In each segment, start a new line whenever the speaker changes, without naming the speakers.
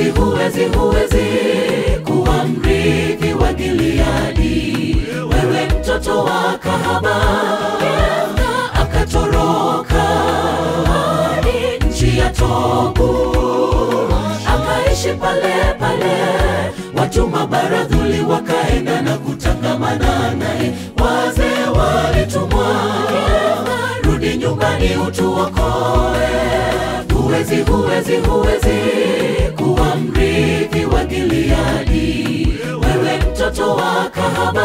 huwezi kuwa mrithi wa Gileadi. Wewe mtoto wa kahaba, akatoroka hadi nchi ya Tobu, akaishi pale pale. Watu mabaradhuli wakaenda na kutangamana naye. Wazee walitumwa, rudi nyumbani utuokoe. Huwezi kuwa mrithi wa Gileadi. Wewe mtoto wa kahaba,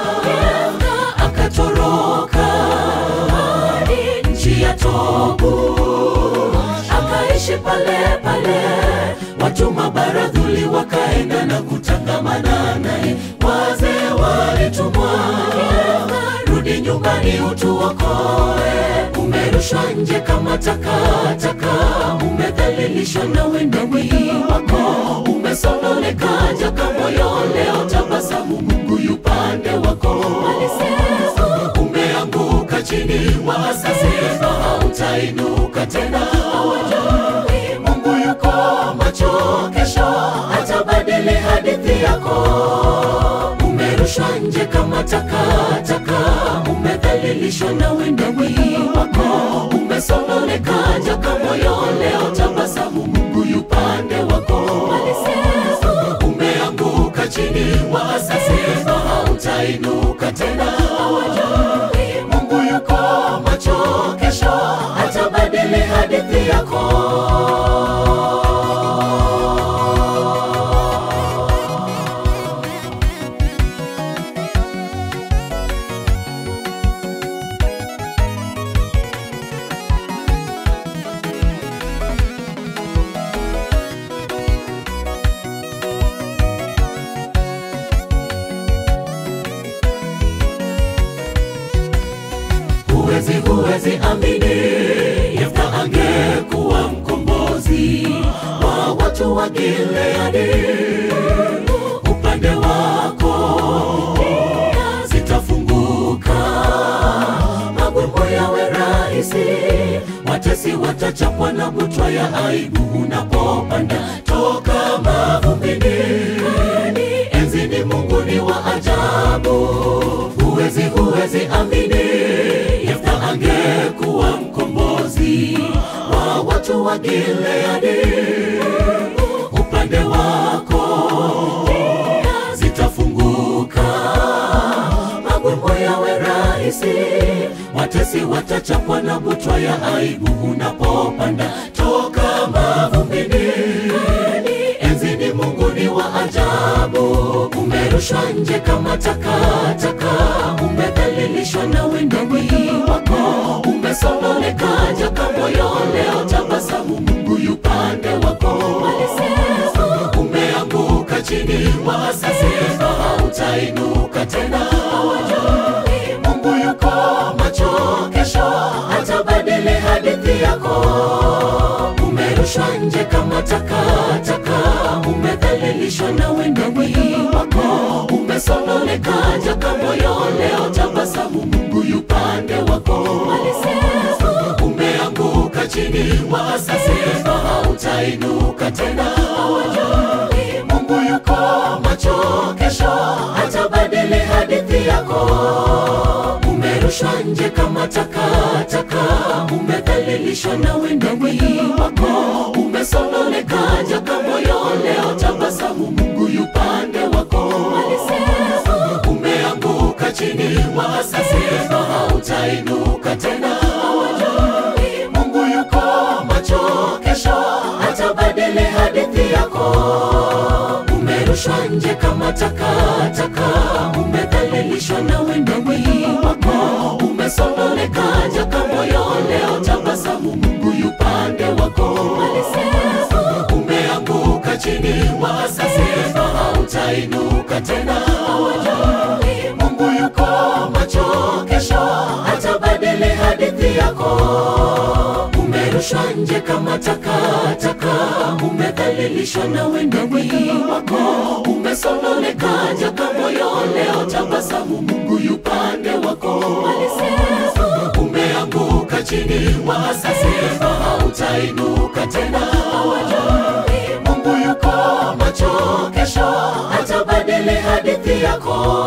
akatoroka hadi nchi ya Tobu, akaishi pale pale. Watu mabaradhuli wakaenda na kutangamana naye. Wazee walitumwa, rudi nyumbani utuokoe. Umerushwa nje kama takataka, umedhalilishwa na wendani wako. Umesononeka jaka moyo, leo tabasamu, Mungu yupande wako. Umeanguka chini, waasasi hautainuka tena. Mungu yuko macho, kesho atabadili hadithi yako. Umerushwa nje kama takataka, umedhalilishwa na wendani wako. Umesononeka jaka moyo, leo tabasamu, Mungu yupande wako. Umeanguka chini, waasasi hautainuka tena. Mungu yuko macho, kesho atabadili hadithi yako. Huwezi amini, Yefta angekuwa mkombozi wa watu wa Gileadi. Upande wako zitafunguka, magumu yawe rahisi. Watesi watachapwa na butwa ya aibu unapopanda toka mavumbini. Enzini Mungu ni wa ajabu. Huwezi amini, Yefta angekuwa mkombozi wa watu wa Gileadi. Upande wako zitafunguka, magumu yawe rahisi. Watesi watachapwa na butwa ya aibu unapopanda toka mavumbini. Enzini Mungu ni wa ajabu. Umerushwa nje kama takataka, umedhalilishwa na wendani wako. Umesononeka jaka moyo, leo tabasamu, Mungu yupande wako. Umeanguka chini, waasasi hautainuka tena. Mungu yuko macho, kesho atabadili hadithi yako. Umerushwa nje kama takataka, umedhalilishwa na wendani wako. Umesononeka jaka moyo, leo tabasamu, Mungu yupande wako. Umeanguka chini, waasasi hautainuka tena. Mungu yuko macho, kesho atabadili hadithi yako. Umerushwa nje kama takataka, umedhalilishwa na wendani wako. Umesononeka jaka moyo, leo tabasamu, Mungu yupande wako. Umeanguka chini, waasasi hautainuka tena. Mungu yuko macho, kesho atabadili hadithi yako. Umerushwa nje kama takataka, umedhalilishwa na wendani wako. Umesononeka jaka moyo, leo tabasamu, Mungu yupande wako. Umeanguka chini, waasasi hautainuka tena. Mungu yuko macho, kesho atabadili hadithi yako. Umerushwa nje kama takataka, umedhalilishwa na wendani wako. Umesononeka jaka moyo, leo tabasamu, Mungu yupande wako. Umeanguka chini, waasasi hautainuka tena. Mungu yuko kesho atabadili hadithi yako.